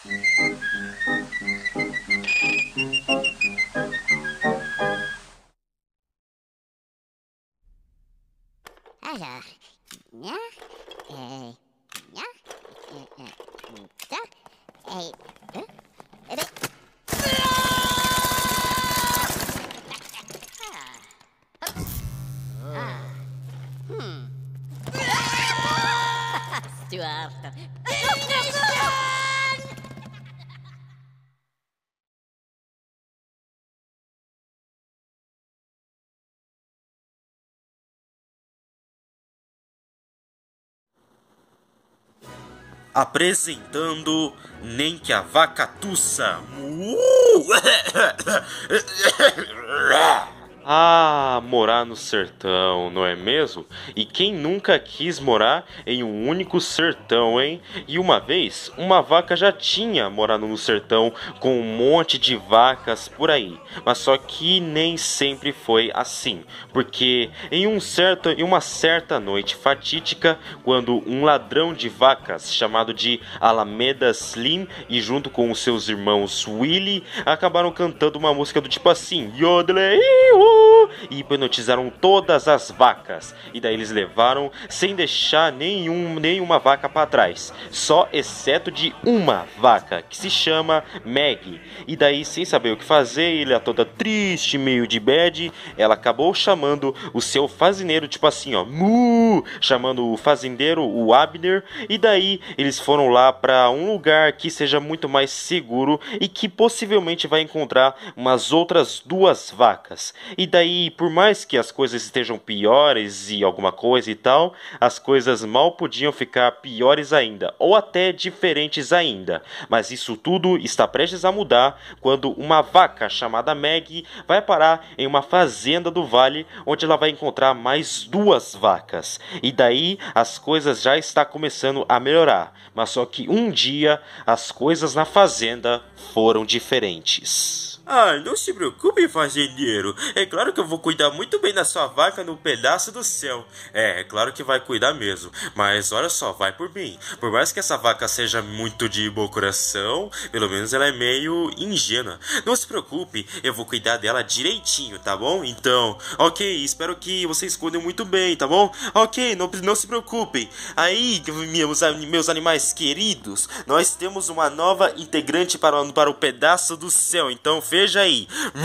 Olha, nha, nha, tá, hã? Stuart. Apresentando Nem que a Vaca Tussa. Ah, morar no sertão, não é mesmo? E quem nunca quis morar em um único sertão, hein? E uma vez, uma vaca já tinha morado no sertão com um monte de vacas por aí. Mas só que nem sempre foi assim. Porque em uma certa noite fatídica, quando um ladrão de vacas chamado de Alameda Slim e junto com os seus irmãos Willy acabaram cantando uma música do tipo assim: Yodelei, e hipnotizaram todas as vacas. E daí eles levaram sem deixar nenhuma vaca para trás, só exceto de uma vaca que se chama Maggie. E daí, sem saber o que fazer, ele é toda triste, meio de bad, ela acabou chamando o seu fazendeiro, tipo assim, ó, mu, chamando o fazendeiro, o Abner. E daí eles foram lá para um lugar que seja muito mais seguro e que possivelmente vai encontrar umas outras duas vacas. E daí, por mais que as coisas estejam piores e alguma coisa e tal, as coisas mal podiam ficar piores ainda, ou até diferentes ainda. Mas isso tudo está prestes a mudar quando uma vaca chamada Maggie vai parar em uma fazenda do vale, onde ela vai encontrar mais duas vacas. E daí as coisas já estão começando a melhorar. Mas só que um dia as coisas na fazenda foram diferentes. Ah, não se preocupe, fazendeiro. É claro que eu vou cuidar muito bem da sua vaca no pedaço do céu. É claro que vai cuidar mesmo. Mas olha só, vai por mim. Por mais que essa vaca seja muito de bom coração, pelo menos ela é meio ingênua. Não se preocupe, eu vou cuidar dela direitinho, tá bom? Então, ok, espero que vocês cuidem muito bem, tá bom? Ok, não se preocupem. Aí, meus animais queridos, nós temos uma nova integrante para o pedaço do céu. Então, veja aí.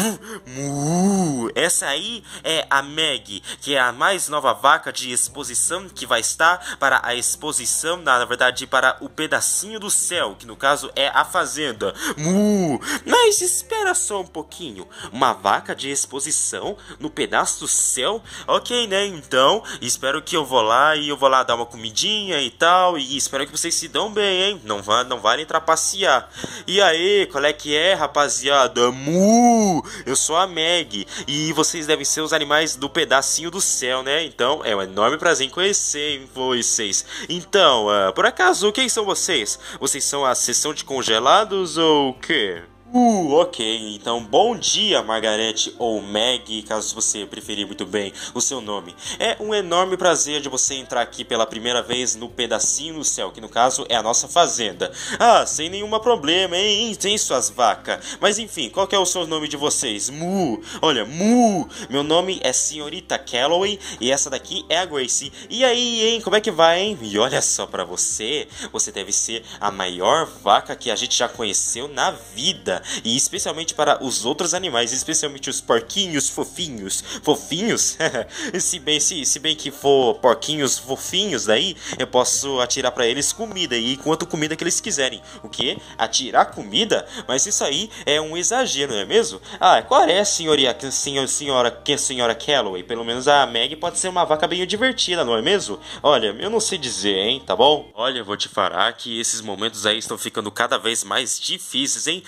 Essa aí é a Maggie, que é a mais nova vaca de exposição que vai estar para a exposição, na verdade, para o pedacinho do céu, que no caso é a fazenda. Mas espera só um pouquinho. Uma vaca de exposição no pedaço do céu? Ok, né? Então, espero que eu vou lá dar uma comidinha e tal, e espero que vocês se dão bem, hein? Não valem trapacear. E aí, qual é que é, rapaziada? Eu sou a Maggie e vocês devem ser os animais do pedacinho do céu, né? Então é um enorme prazer em conhecer vocês. Então, por acaso, quem são vocês? Vocês são a seção de congelados ou o quê? Ok, então bom dia, Margarete ou Maggie, caso você preferir muito bem o seu nome. É um enorme prazer de você entrar aqui pela primeira vez no pedacinho do céu, que no caso é a nossa fazenda. Ah, sem nenhum problema, hein? Tem suas vacas. Mas enfim, qual que é o seu nome de vocês? Olha, meu nome é Senhorita Calloway e essa daqui é a Gracie. E aí, hein? Como é que vai, hein? E olha só pra você, você deve ser a maior vaca que a gente já conheceu na vida. E especialmente para os outros animais, especialmente os porquinhos fofinhos. Fofinhos? se bem que for porquinhos fofinhos, daí eu posso atirar para eles comida, e quanto comida que eles quiserem. O quê? Atirar comida? Mas isso aí é um exagero, não é mesmo? Ah, qual é, senhora Calloway? Pelo menos a Maggie pode ser uma vaca bem divertida, não é mesmo? Olha, eu não sei dizer, hein, tá bom? Olha, eu vou te falar que esses momentos aí estão ficando cada vez mais difíceis, hein? Hein,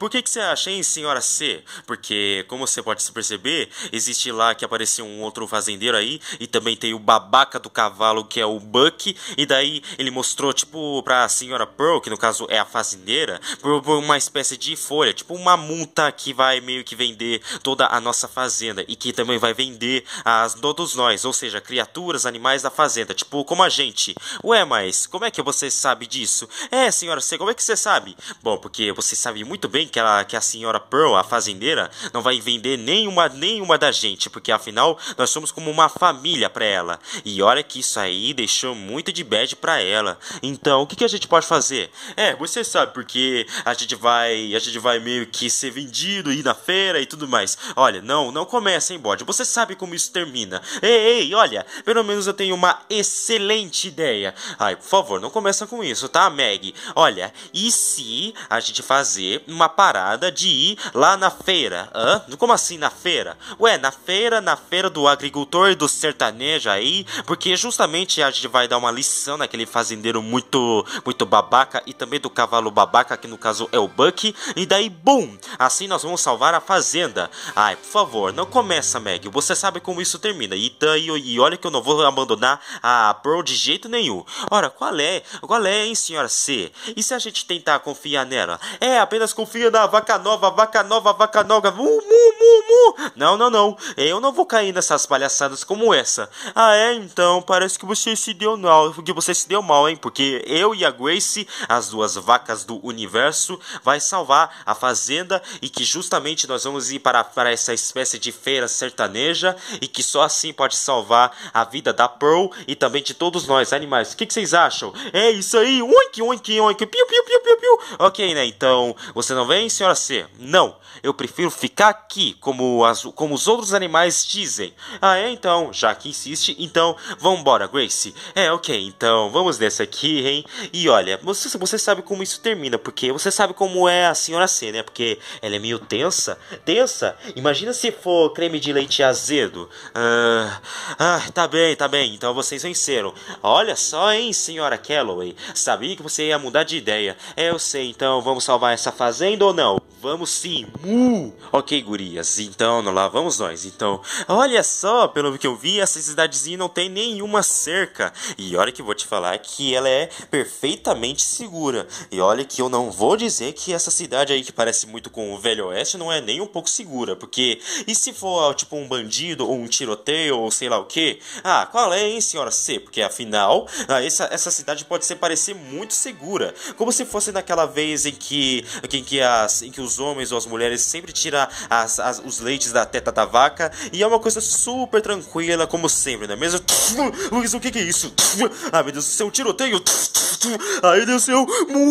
por que você acha, hein, senhora C? Porque, como você pode se perceber, existe lá que apareceu um outro fazendeiro aí, e também tem o babaca do cavalo, que é o Buck, e daí ele mostrou, tipo, pra senhora Pearl, que no caso é a fazendeira, por uma espécie de folha, tipo uma multa que vai meio que vender toda a nossa fazenda, e que também vai vender todos nós, ou seja, criaturas, animais da fazenda, tipo, como a gente. Ué, mas como é que você sabe disso? Senhora C, como é que você sabe? Bom, porque você sabe muito bem que a senhora Pearl, a fazendeira, não vai vender nenhuma da gente, porque afinal nós somos como uma família pra ela. E olha que isso aí deixou muito de bad pra ela. Então, o que a gente pode fazer? Você sabe, porque a gente vai meio que ser vendido, ir na feira e tudo mais. Olha, não começa, hein, bode? Você sabe como isso termina. Ei, olha, pelo menos eu tenho uma excelente ideia. Ai, por favor, não começa com isso, tá, Meg? Olha, e se a gente fazer uma parada de ir lá na feira? Como assim na feira? Ué, na feira do agricultor e do sertanejo aí, porque justamente a gente vai dar uma lição naquele fazendeiro muito babaca e também do cavalo babaca, que no caso é o Buck, e daí, bum! Assim nós vamos salvar a fazenda. Ai, por favor, não começa, Meg, você sabe como isso termina, e olha que eu não vou abandonar a Pearl de jeito nenhum. Ora, qual é, hein, senhora C? E se a gente tentar confiar nela? Apenas confia na vaca nova, mu, mu, mu, mu. Não, eu não vou cair nessas palhaçadas como essa. Então, parece que você se deu mal, hein, porque eu e a Grace, as duas vacas do universo, vai salvar a fazenda, e que justamente nós vamos ir para essa espécie de feira sertaneja, e que só assim pode salvar a vida da Pearl e também de todos nós, animais. O que vocês acham? É isso aí, oink, oink, oink, piu, piu, piu, piu, piu. Ok, né, então, você não vem, senhora C? Não, eu prefiro ficar aqui, como os outros animais dizem. Então, já que insiste, então, vambora, Grace. Ok, então, vamos nessa aqui, hein? E olha, você sabe como isso termina, porque você sabe como é a senhora C, né? Porque ela é meio tensa. Imagina se for creme de leite azedo. Tá bem, então vocês venceram. Olha só, hein, senhora Calloway, sabia que você ia mudar de ideia. Eu sei, então vamos salvar essa fazenda ou não? Vamos sim. Ok, gurias, então lá vamos nós. Então, olha só, pelo que eu vi, essa cidadezinha não tem nenhuma cerca. E olha que eu vou te falar que ela é perfeitamente segura. E olha que eu não vou dizer que essa cidade aí que parece muito com o Velho Oeste não é nem um pouco segura. Porque, e se for tipo um bandido ou um tiroteio ou sei lá o que? Qual é, hein, senhora C? Porque afinal, essa cidade pode parecer muito segura. Como se fosse naquela vez em que os homens ou as mulheres sempre tiram os leites da teta da vaca, e é uma coisa super tranquila, como sempre, não é mesmo? Luiz, o que é isso? Meu Deus do céu, tiroteio! Ai, Deus do céu!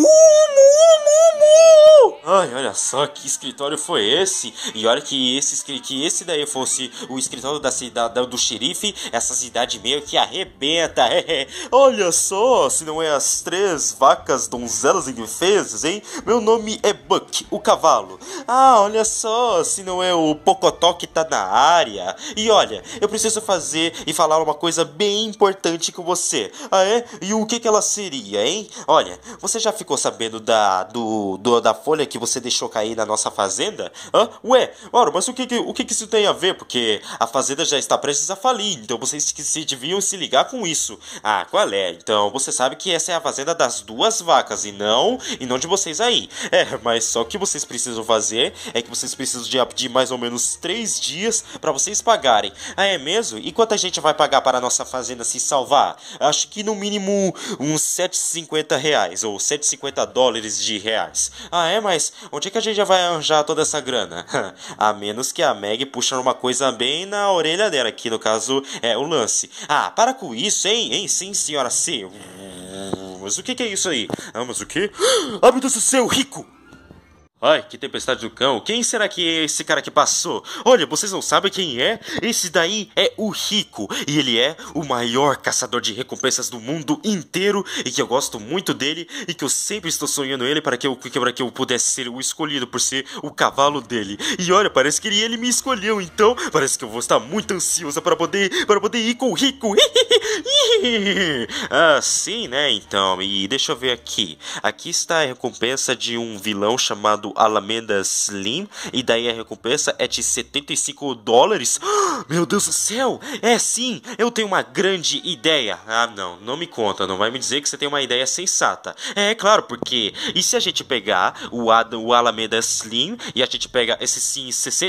Olha só que escritório foi esse? E olha que esse daí fosse o escritório da cidade do xerife, essa cidade meio que arrebenta. Olha só, se não é as 3 vacas donzelas indefesas, hein? Meu nome é Buck, o cavalo. Olha só, se não é o Pocotó que tá na área. E olha, eu preciso fazer e falar uma coisa bem importante com você. E o que ela seria, hein? Olha, você já ficou sabendo da folha que você deixou cair na nossa fazenda? Mas o que isso tem a ver? Porque a fazenda já está prestes a falir, então vocês deviam se ligar com isso. Qual é? Então você sabe que essa é a fazenda das 2 vacas e não de vocês aí. Mas só o que vocês precisam fazer é que vocês precisam de mais ou menos 3 dias para vocês pagarem. É mesmo? E quanta gente vai pagar para a nossa fazenda se salvar? Acho que no mínimo uns 750 reais ou 750 dólares de reais. Mas onde é que a gente já vai arranjar toda essa grana? A menos que a Meg puxe uma coisa bem na orelha dela, que no caso é o lance. Para com isso, hein? Sim, senhora C. Mas o que é isso aí? Mas o quê? Meu Deus do céu, rico! Ai, que tempestade do cão. Quem será que é esse cara que passou? Olha, vocês não sabem quem é? Esse daí é o Rico. E ele é o maior caçador de recompensas do mundo inteiro. E que eu gosto muito dele. E que eu sempre estou sonhando ele para que eu pudesse ser o escolhido por ser o cavalo dele. E olha, parece que ele me escolheu. Então, parece que eu vou estar muito ansiosa para poder ir com o Rico. Sim, né? Então, e deixa eu ver aqui. Aqui está a recompensa de um vilão chamado do Alameda Slim, e daí a recompensa é de $75. Meu Deus do céu, é sim, eu tenho uma grande ideia. Ah, não me conta, não vai me dizer que você tem uma ideia sensata. É claro, porque e se a gente pegar o Alameda Slim e a gente pega esse sim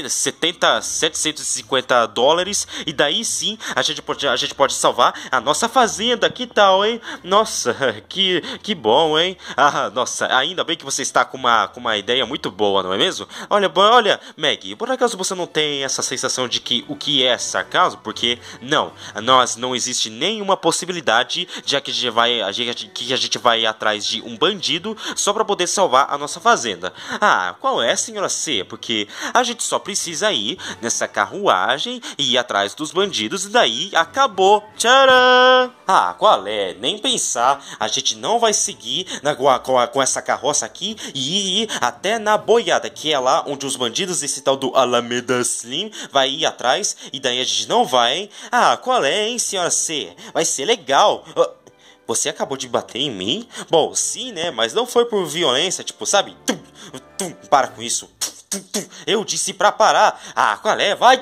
$750, e daí sim a gente pode salvar a nossa fazenda, que tal, hein? Nossa, que bom, hein? Ah, nossa, ainda bem que você está com uma ideia muito boa, não é mesmo? Olha, Maggie, por acaso você não tem essa sensação de que o que é sarcasmo? Porque não existe nenhuma possibilidade de que a gente vai atrás de um bandido só para poder salvar a nossa fazenda. Ah, qual é, senhora C? Porque a gente só precisa ir nessa carruagem e ir atrás dos bandidos e daí acabou. Tcharam! Ah, qual é? Nem pensar. A gente não vai seguir com essa carroça aqui e ir até na boiada, que é lá onde os bandidos desse tal do Alameda Slim vai ir atrás, e daí a gente não vai, hein? Ah, qual é, hein, senhora C? Vai ser legal. Você acabou de bater em mim? Bom, sim, né? Mas não foi por violência, tipo, sabe? Para com isso. Eu disse pra parar. Ah, qual é? Vai!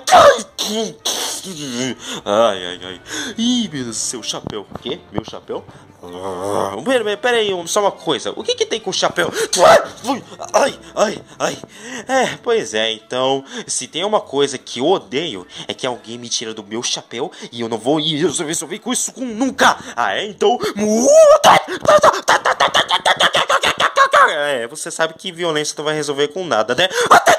Ai. Ih, meu seu chapéu. O quê? Meu chapéu? Pera aí, só uma coisa. O que tem com o chapéu? Ai. Pois é, então, se tem uma coisa que eu odeio, é que alguém me tira do meu chapéu e eu não vou resolver com isso nunca. Ah, é? Então... você sabe que violência não vai resolver com nada, né?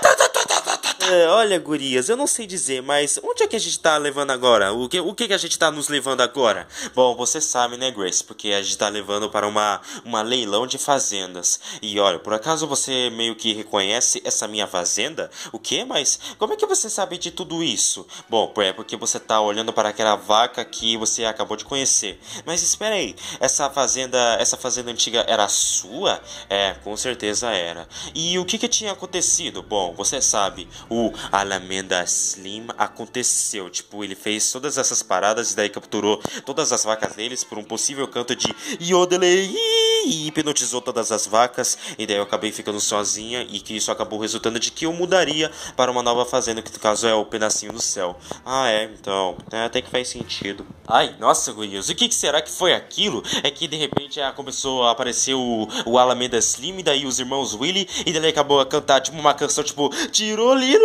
Olha, gurias, eu não sei dizer, mas onde é que a gente tá levando agora? O que a gente tá nos levando agora? Bom, você sabe, né, Grace? Porque a gente tá levando para uma leilão de fazendas. E olha, por acaso você meio que reconhece essa minha fazenda? O quê? Mas como é que você sabe de tudo isso? Bom, é porque você tá olhando para aquela vaca que você acabou de conhecer. Mas espera aí, essa fazenda antiga era sua? É, com certeza era. E o que tinha acontecido? Bom, você sabe, o Alameda Slim aconteceu. Tipo, ele fez todas essas paradas e daí capturou todas as vacas deles por um possível canto de Yodelei e hipnotizou todas as vacas. E daí eu acabei ficando sozinha e que isso acabou resultando de que eu mudaria para uma nova fazenda, que no caso é o Pedacinho do Céu. Ah, então, até que faz sentido. Ai, nossa, gurias, o que será que foi aquilo? É que de repente começou a aparecer o Alameda Slim e daí os irmãos Willy, e daí ele acabou a cantar tipo uma canção tipo Tiroliro,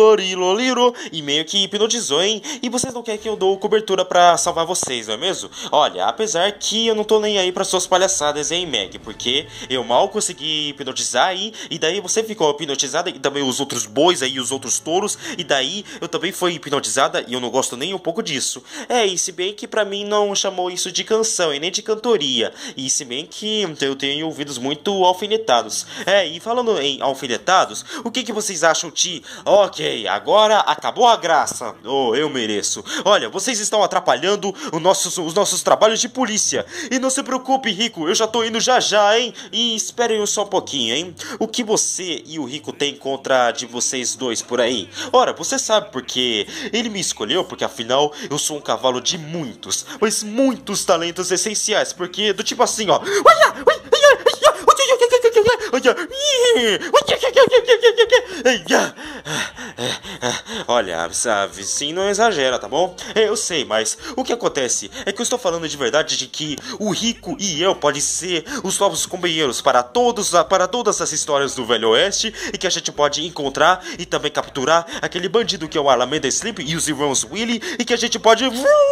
e meio que hipnotizou, hein? E vocês não querem que eu dou cobertura pra salvar vocês, não é mesmo? Olha, apesar que eu não tô nem aí pra suas palhaçadas, hein, Meg? Porque eu mal consegui hipnotizar aí, e daí você ficou hipnotizada, e também os outros bois aí, os outros touros, e daí eu também fui hipnotizada, e eu não gosto nem um pouco disso. E se bem que pra mim não chamou isso de canção, e nem de cantoria, e se bem que eu tenho ouvidos muito alfinetados. E falando em alfinetados, o que vocês acham de... Ok, agora acabou a graça. Oh, eu mereço. Olha, vocês estão atrapalhando os nossos trabalhos de polícia. E não se preocupe, Rico, eu já tô indo já, hein? E esperem só um pouquinho, hein? O que você e o Rico têm contra de vocês dois por aí? Ora, você sabe porque ele me escolheu, porque afinal eu sou um cavalo de muitos, mas muitos talentos essenciais. Porque do tipo assim, ó. Olha, sabe, sim, não exagera, tá bom? Eu sei, mas o que acontece é que eu estou falando de verdade de que o Rico e eu podem ser os novos companheiros para todas as histórias do Velho Oeste, e que a gente pode encontrar e também capturar aquele bandido que é o Alameda Slim e os irmãos Willy, e que a gente pode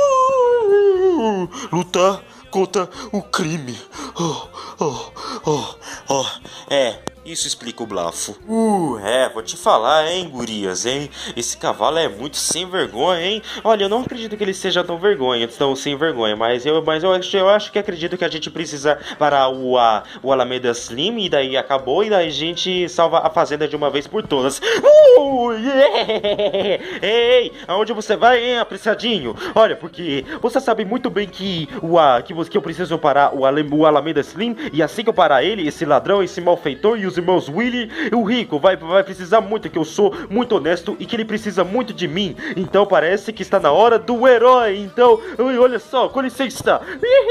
lutar contra o crime. Isso explica o blafo. Vou te falar, hein, gurias, hein? Esse cavalo é muito sem vergonha, hein? Olha, eu não acredito que ele seja tão sem vergonha, mas eu acho que acredito que a gente precisa parar o Alameda Slim, e daí acabou, e daí a gente salva a fazenda de uma vez por todas. Ei, aonde você vai, hein, apressadinho? Olha, porque você sabe muito bem que eu preciso parar o Alameda Slim, e assim que eu parar ele, esse ladrão, esse malfeitor e os irmãos Willy e o Rico vai precisar muito, que eu sou muito honesto e que ele precisa muito de mim. Então parece que está na hora do herói. Então, olha só, com licença.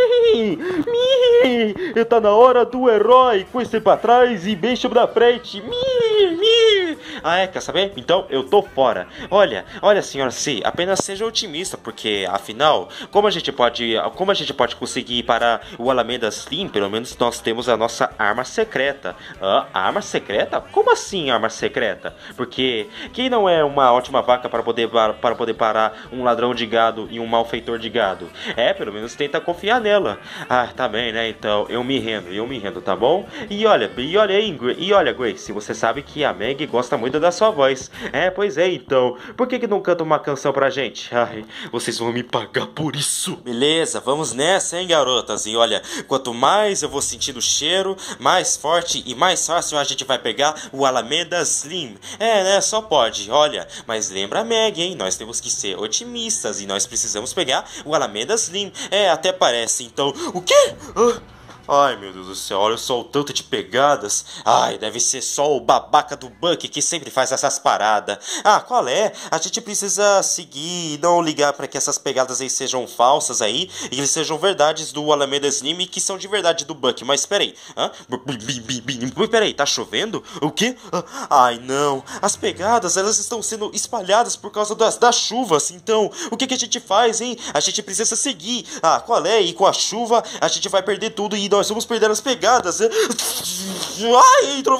Está na hora do herói. Com esse pra trás e beijo pra frente. Ah, quer saber? Então eu tô fora. Olha, senhora C, apenas seja otimista, porque afinal, como a gente pode conseguir parar o Alameda Slim, pelo menos nós temos a nossa arma secreta. Arma secreta? Como assim arma secreta? Porque quem não é uma ótima vaca para poder parar um ladrão de gado e um malfeitor de gado? Pelo menos tenta confiar nela. Tá bem, né? Então eu me rendo, tá bom? E olha Grace, você sabe que a Meg gosta muito da sua voz. Pois é, então, por que não canta uma canção pra gente? Ai, vocês vão me pagar por isso. Beleza, vamos nessa, hein, garotas? E olha, quanto mais eu vou sentindo o cheiro, mais forte e mais fácil a gente vai pegar o Alameda Slim. Né, só pode, olha. Mas lembra a Meg, hein? Nós temos que ser otimistas e nós precisamos pegar o Alameda Slim. Até parece, então... O quê? Ai, meu Deus do céu, olha só o tanto de pegadas. Ai, deve ser só o babaca do Buck que sempre faz essas paradas. Qual é? A gente precisa seguir e não ligar para que essas pegadas aí sejam falsas aí e eles sejam verdades do Alameda Slim e que são de verdade do Buck. Mas peraí, peraí, tá chovendo? O quê? Ai, não, as pegadas, elas estão sendo espalhadas por causa das chuvas. Então, o que a gente faz, hein? A gente precisa seguir. Qual é? E com a chuva, a gente vai perder tudo e nós vamos perder as pegadas. Ai, trovão!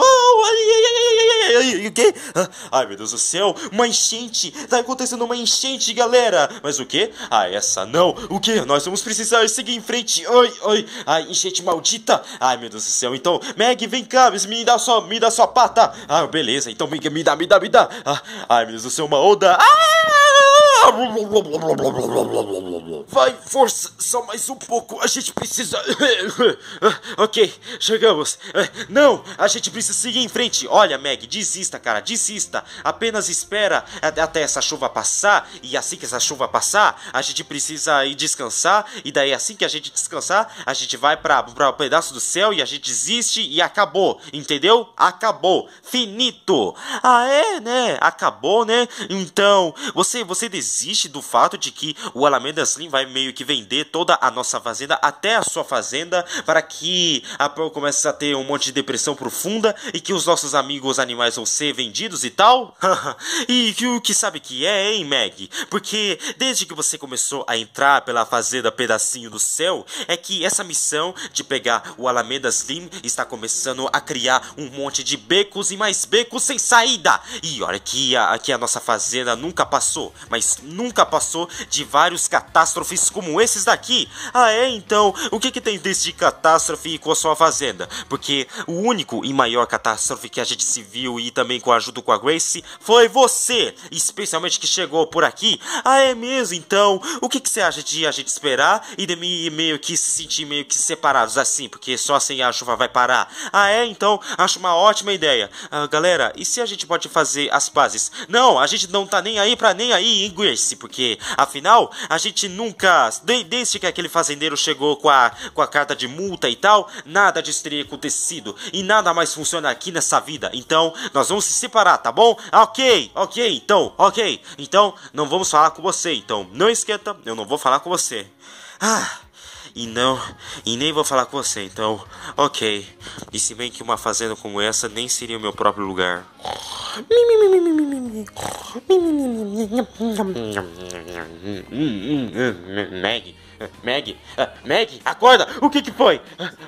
O quê? Ai, meu Deus do céu, uma enchente! Tá acontecendo uma enchente, galera! Mas o quê? Essa não! O quê? Nós vamos precisar seguir em frente! Ai, enchente maldita! Ai, meu Deus do céu, então, Meg, vem cá, me dá sua pata! Beleza, então me dá! Ai, meu Deus do céu, uma onda! Vai, força, só mais um pouco, a gente precisa... Ok, chegamos. Não, a gente precisa seguir em frente. Olha, Meg, desista, cara, desista. Apenas espera até essa chuva passar. E assim que essa chuva passar, a gente precisa ir descansar. E daí assim que a gente descansar, a gente vai pra um pedaço do céu e a gente desiste e acabou. Entendeu? Acabou. Finito. Né? Acabou, né? Então, você desiste do fato de que o Alameda Slim vai meio que vender toda a nossa fazenda até a sua fazenda para que a Pearl comece a ter um monte de depressão profunda e que os nossos amigos animais vão ser vendidos e tal? E o que sabe que hein, Meg? Porque desde que você começou a entrar pela fazenda Pedacinho do Céu, é que essa missão de pegar o Alameda Slim está começando a criar um monte de becos e mais becos sem saída. E olha que a nossa fazenda nunca passou, mas nunca passou de vários catástrofes como esses daqui. Então, o que tem desse catástrofe com a sua fazenda? Porque o único e maior catástrofe que a gente se viu e também com a ajuda com a Grace foi você, especialmente que chegou por aqui. É mesmo? Então, o que você acha de a gente esperar e de meio que se sentir meio que separados assim, porque só assim a chuva vai parar? Então, acho uma ótima ideia. Galera, e se a gente pode fazer as pazes? Não, a gente não tá nem aí, hein, Grace, porque afinal, a gente nunca, desde que aquele fazendeiro chegou com a carta de multa e tal, nada disso teria acontecido e nada mais funciona aqui nessa vida. Então, nós vamos se separar, tá bom? Ok, então, não vamos falar com você. Então, não esquenta, eu não vou falar com você. E nem vou falar com você, então, ok. E se bem que uma fazenda como essa nem seria o meu próprio lugar. Meg, acorda! O que foi?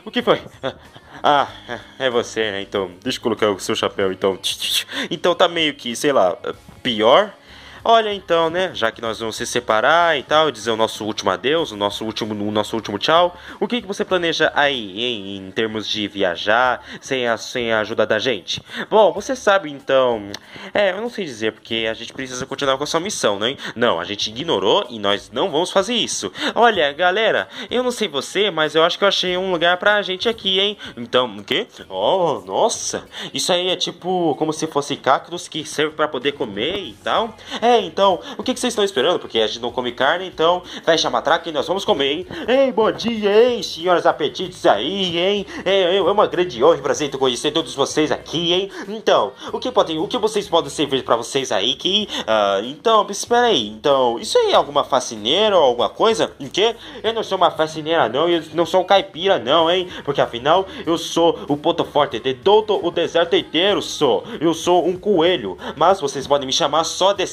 É você, né? Então, deixa eu colocar o seu chapéu, então. Então tá meio que, sei lá, pior. Olha, então, né, já que nós vamos se separar e tal, dizer o nosso último adeus, o nosso último tchau, o que você planeja aí, em termos de viajar, sem a ajuda da gente? Bom, você sabe, então, eu não sei dizer, porque a gente precisa continuar com a sua missão, né? Não, a gente ignorou e nós não vamos fazer isso. Olha, galera, eu não sei você, mas eu acho que eu achei um lugar pra gente aqui, hein? Então, o quê? Oh, nossa, isso aí é tipo, como se fosse cactos que serve pra poder comer e tal. Então, o que vocês estão esperando? Porque a gente não come carne, então fecha a matraca e nós vamos comer, hein? Ei, bom dia, hein, senhoras apetites aí, hein? É uma grande honra e prazer conhecer todos vocês aqui, hein? Então, o que vocês podem servir pra vocês aí que... então, espera aí. Então, isso aí é alguma faxineira ou alguma coisa? O quê? Eu não sou uma faxineira, não. Eu não sou um caipira, não, hein? Porque afinal, eu sou o ponto forte de todo o deserto inteiro, eu sou um coelho. Mas vocês podem me chamar só de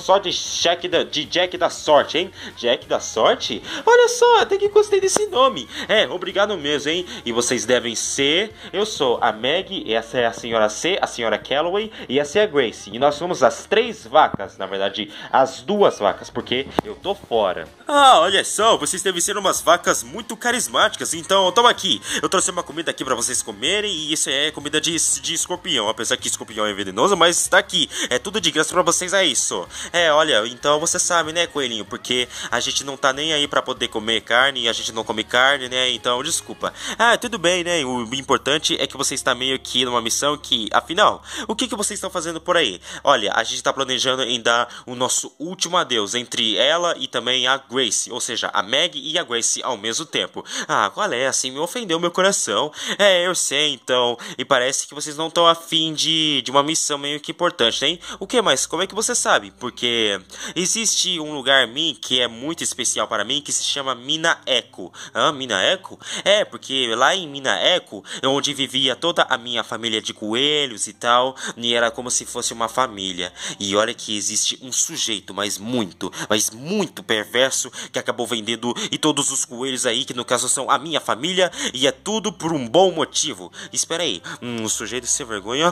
Jack da Sorte, hein? Jack da Sorte? Olha só, até que gostei desse nome. Obrigado mesmo, hein? E vocês devem ser... Eu sou a Meg, essa é a senhora C, a senhora Calloway e essa é a Grace. E nós somos as 3 vacas, na verdade, as 2 vacas, porque eu tô fora. Olha só, vocês devem ser umas vacas muito carismáticas. Então, toma aqui. Eu trouxe uma comida aqui pra vocês comerem e isso é comida de escorpião. Apesar que escorpião é venenoso, mas tá aqui. É tudo de graça pra vocês, é isso. Olha, então você sabe, né, coelhinho? Porque a gente não tá nem aí pra poder comer carne e a gente não come carne, né? Então, desculpa. Tudo bem, né? O importante é que você está meio que numa missão que, afinal, o que vocês estão fazendo por aí? Olha, a gente tá planejando em dar o nosso último adeus entre ela e também a Grace, ou seja, a Meg e a Grace ao mesmo tempo. Qual é? Assim, me ofendeu meu coração. Eu sei, então. E parece que vocês não estão afim de uma missão meio que importante, hein? O que mais? Como é que você sabe? Porque existe um lugar que é muito especial para mim, que se chama Mina Echo. Mina Echo? Porque lá em Mina Echo é onde vivia toda a minha família de coelhos e tal, e era como se fosse uma família. E olha que existe um sujeito, mas muito perverso, que acabou vendendo e todos os coelhos aí, que no caso são a minha família, e é tudo por um bom motivo. Espera aí, um sujeito sem vergonha?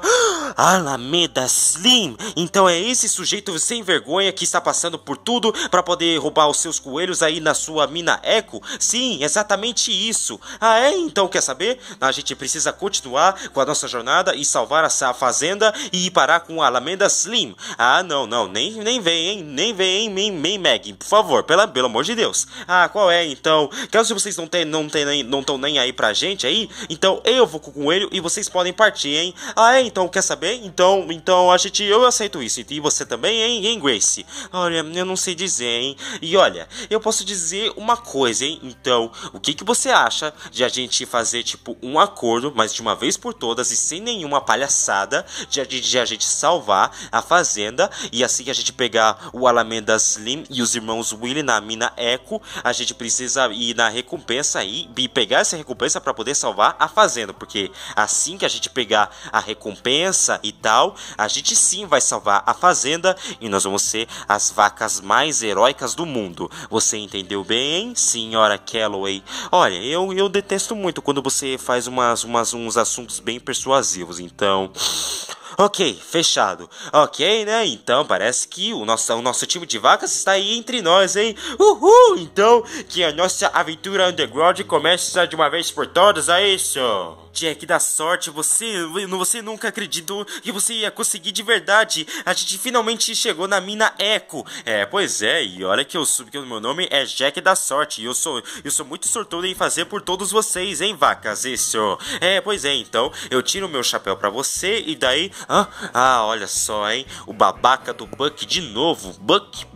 Alameda Slim! Então é esse sujeito sem vergonha que está passando por tudo para poder roubar os seus coelhos aí na sua Mina Echo? Sim, exatamente isso. Então quer saber? A gente precisa continuar com a nossa jornada e salvar essa fazenda e parar com a Alameda Slim. Não, nem vem, hein? Nem vem, hein, Meg, por favor, pelo amor de Deus. Qual é, então? Caso vocês não estão nem aí pra gente aí, então eu vou com o coelho e vocês podem partir, hein? Então quer saber? Então eu aceito isso. E você também, hein, Grace? Olha, eu não sei dizer, hein? E olha, eu posso dizer uma coisa, hein? Então, o que você acha de a gente fazer, tipo, um acordo, mas de uma vez por todas e sem nenhuma palhaçada, de a gente salvar a fazenda e assim que a gente pegar o Alameda Slim e os irmãos Willy na Mina Echo, a gente precisa ir na recompensa aí e pegar essa recompensa para poder salvar a fazenda, porque assim que a gente pegar a recompensa e tal, a gente sim vai salvar a fazenda e nós vamos ser as vacas mais heróicas do mundo. Você entendeu bem, hein, senhora Calloway? Olha, eu detesto muito quando você faz uns assuntos bem persuasivos, então... Ok, fechado. Ok, né? Então parece que o nosso time de vacas está aí entre nós, hein? Uhul! Então que a nossa aventura underground começa de uma vez por todas, é isso? Jack da Sorte, você nunca acreditou que você ia conseguir de verdade. A gente finalmente chegou na Mina Echo. Pois é, e olha que o meu nome é Jack da Sorte. E eu sou muito sortudo em fazer por todos vocês, hein, vacas? Isso. Pois é, então eu tiro o meu chapéu pra você e daí... olha só, hein? O babaca do Buck de novo. Buck.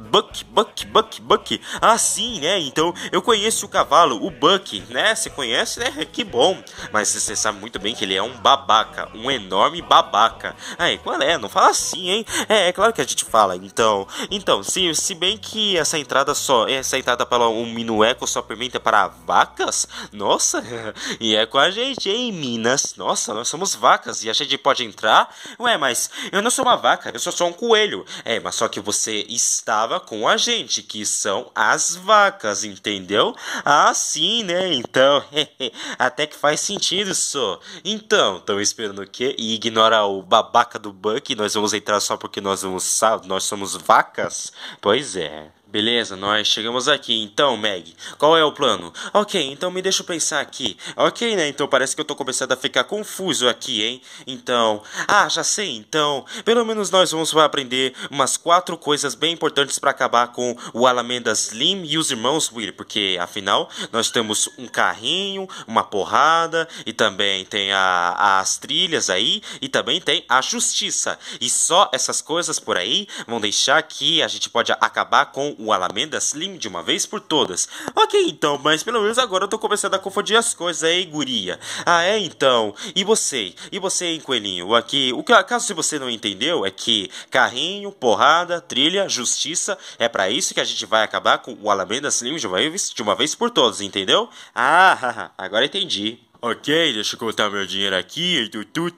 Sim, né? Então eu conheço o cavalo, o Buck, né? Você conhece, né? Que bom. Mas você sabe muito bem que ele é um babaca, um enorme babaca. Qual é? Não fala assim, hein? É claro que a gente fala. Então, se bem que essa entrada para um minueco só permite para vacas, nossa, e é com a gente, hein, Minas? Nossa, nós somos vacas e a gente pode entrar? Mas eu não sou uma vaca, eu sou só um coelho. Mas só que você estava com a gente, que são as vacas, entendeu? Sim, né? Então, até que faz sentido isso. Então, estão esperando o quê? E ignora o babaca do Buck, nós vamos entrar só porque nós somos vacas? Pois é. Beleza, nós chegamos aqui. Então, Meg, qual é o plano? Ok, então me deixa eu pensar aqui. Ok, né? Então parece que eu tô começando a ficar confuso aqui, hein? Então... Ah, já sei. Então, pelo menos nós vamos aprender umas 4 coisas bem importantes pra acabar com o Alameda Slim e os irmãos Willy. Porque, afinal, nós temos um carrinho, uma porrada, e também tem as trilhas aí, e também tem a justiça. E só essas coisas por aí vão deixar que a gente pode acabar com o Alameda Slim de uma vez por todas. Ok, então, mas pelo menos agora eu tô começando a confundir as coisas aí, guria. Ah, é, então. E você? E você, hein, coelhinho? Aqui, caso se você não entendeu, é que carrinho, porrada, trilha, justiça, é pra isso que a gente vai acabar com o Alameda Slim de uma vez por todas, entendeu? Ah, agora entendi. Ok, deixa eu contar meu dinheiro aqui.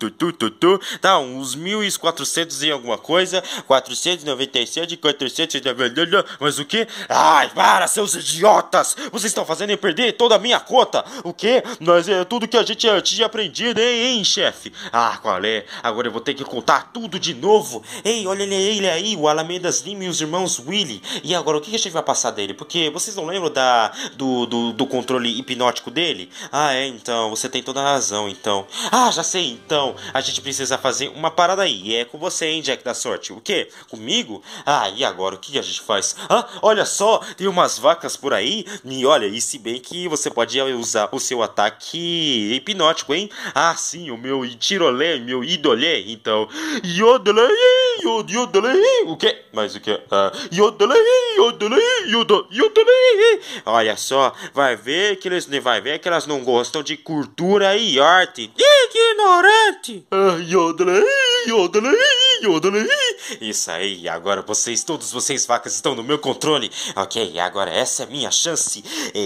Tá, uns 1.400 e alguma coisa. 497, 400. Mas o que? Ai, para, seus idiotas! Vocês estão fazendo eu perder toda a minha conta. O quê? Mas é tudo que a gente tinha aprendido, hein, chefe? Ah, qual é? Agora eu vou ter que contar tudo de novo. Ei, olha ele aí, o Alameda Slim e os irmãos Willy. E agora o que a gente vai passar dele? Porque vocês não lembram do controle hipnótico dele? Ah, é, então. Você tem toda a razão, então. Ah, já sei, então. A gente precisa fazer uma parada aí. E é com você, hein, Jack da Sorte. O quê? Comigo? Ah, e agora? O que a gente faz? Ah, olha só, tem umas vacas por aí. E olha, e se bem que você pode usar o seu ataque hipnótico, hein? Ah, sim, o meu tirolé, meu idolé. Então, yodelei, yodelei. O quê? Mas o quê? Yodelei, yodelei, yodelei. Olha só, vai ver que elas não gostam de cultura e arte. Ignorante! Yodelei, yodelei, yodelei. Isso aí, agora todos vocês vacas estão no meu controle. Ok, agora essa é a minha chance.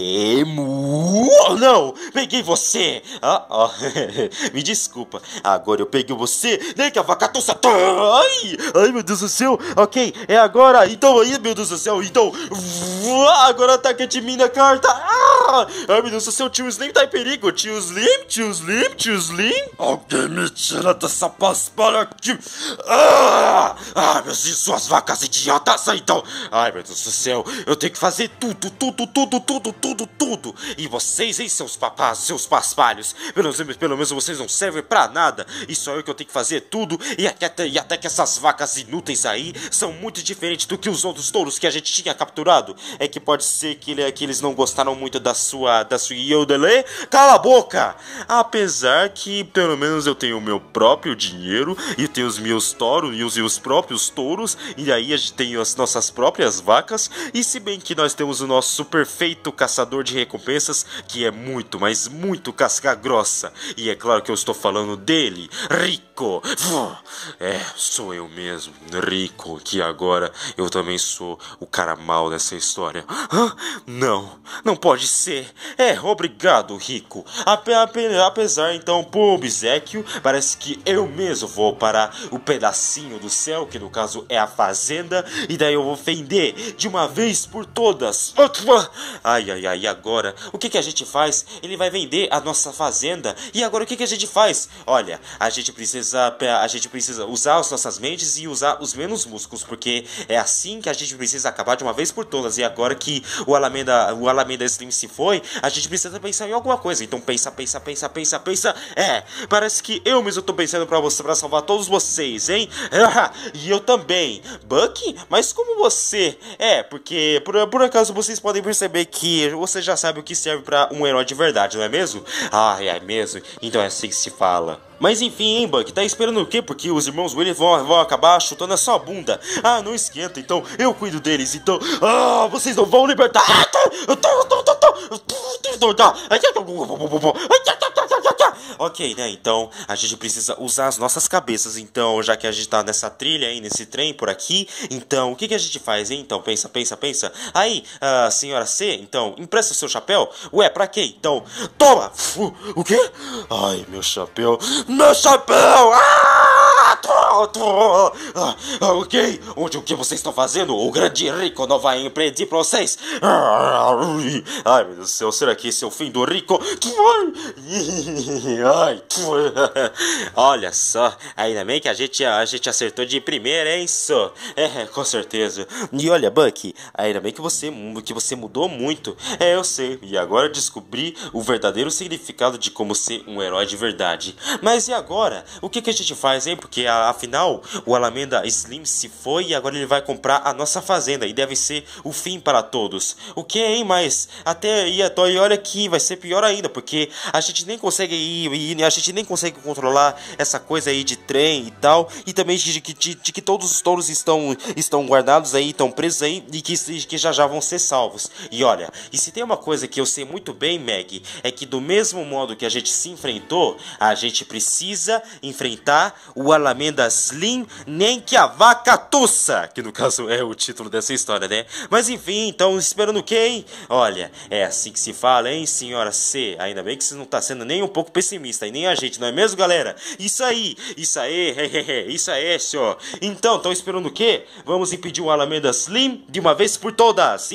Não, peguei você. Me desculpa, agora eu peguei você. Nem que a vaca tossa. Ai, meu Deus do céu. Ok, é agora. Então, aí, meu Deus do céu. Então, agora ataque de mim na carta. Ai, meu Deus do céu, tio Slim tá em perigo. Tio Slim, tio Slim, tio Slim. Alguém me tira dessa paspalha aqui. Meus Deus, suas vacas idiotas. Então, ai, meu Deus do céu, eu tenho que fazer tudo. E vocês, hein, seus paspalhos. Pelo menos vocês não servem pra nada. E só eu que eu tenho que fazer tudo. E até que essas vacas inúteis aí são muito diferentes do que os outros touros que a gente tinha capturado. É que pode ser que eles não gostaram muito da sua yodelê. Cala a boca! Apesar que pelo menos eu tenho o meu próprio dinheiro e tenho os meus touros e os próprios touros, e aí a gente tem as nossas próprias vacas. E se bem que nós temos o nosso perfeito caçador de recompensas, que é muito, mas muito casca grossa. E é claro que eu estou falando dele, Rico. É, sou eu mesmo, Rico, que agora eu também sou o cara mal dessa história. Não pode ser. Obrigado, Rico. Apesar, então, por obséquio, parece que eu mesmo vou para o pedacinho do céu, que no caso é a fazenda, e daí eu vou vender de uma vez por todas. Ai, agora, o que a gente faz? Ele vai vender a nossa fazenda, e agora o que a gente faz? Olha, a gente precisa usar as nossas mentes e usar os menos músculos, porque é assim que a gente precisa acabar de uma vez por todas. E agora que o Alameda Slim se foi, a gente precisa pensar em alguma coisa. Então pensa. Parece que eu mesmo tô pensando pra salvar todos vocês, hein? E eu também. Bucky? Mas como você? Porque por acaso vocês podem perceber que você já sabe o que serve pra um herói de verdade, não é mesmo? É mesmo? Então é assim que se fala. Mas enfim, hein, Bucky, tá esperando o quê? Porque os irmãos Willy vão acabar chutando a sua bunda. Não esquenta, então eu cuido deles. Então, vocês não vão libertar. Ok, né, então a gente precisa usar as nossas cabeças. Então, já que a gente tá nessa trilha aí, nesse trem por aqui, então o que a gente faz, hein? Então, pensa. Aí, senhora C, então, empresta o seu chapéu? Ué, pra quê? Então, toma! O quê? Ai, meu chapéu! Meu chapéu! Ok, o que vocês estão fazendo? O grande Rico não vai impedir pra vocês. Ai, meu Deus do céu, será que esse é o fim do Rico? Ai, olha só, ainda bem que a gente acertou de primeira, hein, só? É, com certeza. E olha, Bucky, ainda bem que você mudou muito. É, eu sei, e agora eu descobri o verdadeiro significado de como ser um herói de verdade. Mas e agora? O que a gente faz, hein? Porque afinal, o Alameda Slim se foi e agora ele vai comprar a nossa fazenda e deve ser o fim para todos. O que, hein? Mas até e olha que vai ser pior ainda, porque a gente nem consegue a gente nem consegue controlar essa coisa aí de trem e tal, e também de que todos os touros estão guardados aí, estão presos aí e que já vão ser salvos. E olha, e se tem uma coisa que eu sei muito bem, Meg, é que do mesmo modo que a gente se enfrentou, a gente precisa enfrentar o Alameda Slim, nem que a vaca tussa, que no caso é o título dessa história, né? Mas enfim, então esperando o quê, hein? Olha, é assim que se fala, hein, senhora C? Ainda bem que você não tá sendo nem um pouco pessimista, e nem a gente, não é mesmo, galera? Isso aí, isso aí, senhor. Então, estão esperando o quê? Vamos impedir o Alameda Slim de uma vez por todas.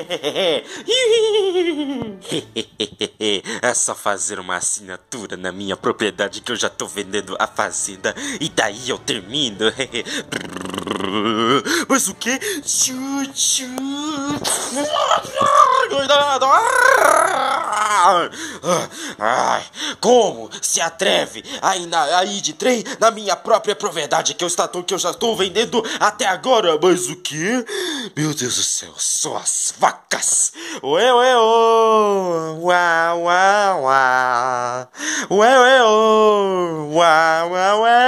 É só fazer uma assinatura na minha propriedade que eu já tô vendendo a fazenda e daí eu termino. Mas o que? Cuidado! Ai, como se atreve a ir de trem na minha própria propriedade que eu já estou vendendo até agora? Mas o que? Meu Deus do céu, só as vacas! Ué, uau, uau, uau. Ué, uau, uau, uau.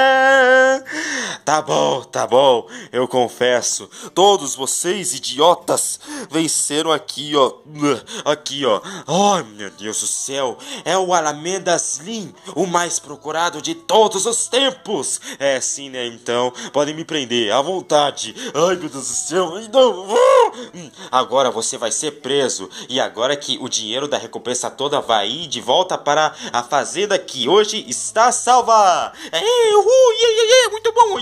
Tá bom, eu confesso. Todos vocês, idiotas, venceram aqui, ó. Aqui, ó. Ai, meu Deus do céu. É o Alameda Slim, o mais procurado de todos os tempos. É, sim, né? Então, podem me prender à vontade. Ai, meu Deus do céu. Não. Agora você vai ser preso. E agora que o dinheiro da recompensa toda vai ir de volta para a fazenda que hoje está salva. Muito bom.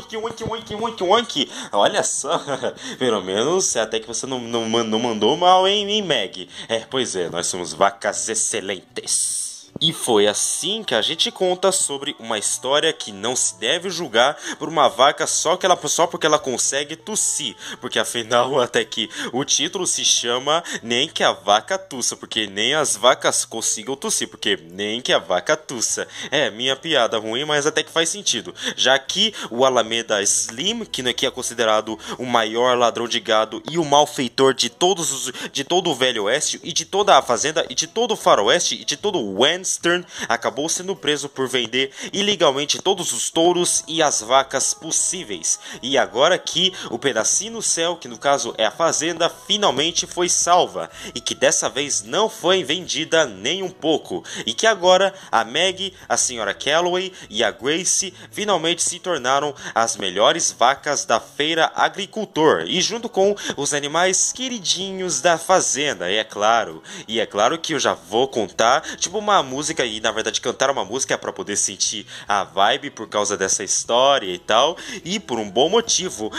Olha só. Pelo menos até que você não mandou mal, hein, Meg? É, pois é, nós somos vacas excelentes. E foi assim que a gente conta sobre uma história que não se deve julgar por uma vaca só porque ela consegue tossir. Porque afinal, até que o título se chama Nem que a Vaca Tussa, porque nem as vacas consigam tossir, porque nem que a vaca tussa. É, minha piada ruim, mas até que faz sentido. Já que o Alameda Slim, que é considerado o maior ladrão de gado e o malfeitor de todo o Velho Oeste e de toda a fazenda e de todo o Faroeste e de todo o Western, acabou sendo preso por vender ilegalmente todos os touros e as vacas possíveis. E agora que o pedacinho no céu, que no caso é a fazenda, finalmente foi salva. E que dessa vez não foi vendida nem um pouco. E que agora a Meg, a senhora Calloway e a Grace finalmente se tornaram as melhores vacas da feira agricultor. E junto com os animais queridinhos da fazenda, é claro. E é claro que eu já vou contar, tipo uma música, e na verdade cantar uma música para poder sentir a vibe por causa dessa história e tal, e por um bom motivo.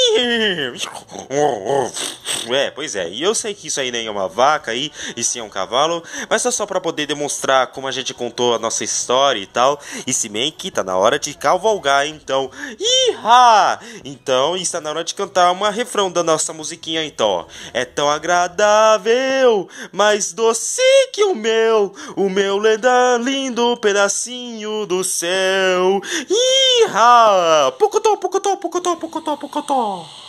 É, pois é, e eu sei que isso aí nem é uma vaca aí, e sim é um cavalo, mas é só para poder demonstrar como a gente contou a nossa história e tal, e se bem que tá na hora de cavalgar, então. Iha! Então está na hora de cantar uma refrão da nossa musiquinha, então. É tão agradável, mais doce que o meu lindo pedacinho do céu. Iha! Pocotó, pocotó, pocotó, pocotó, pocotó.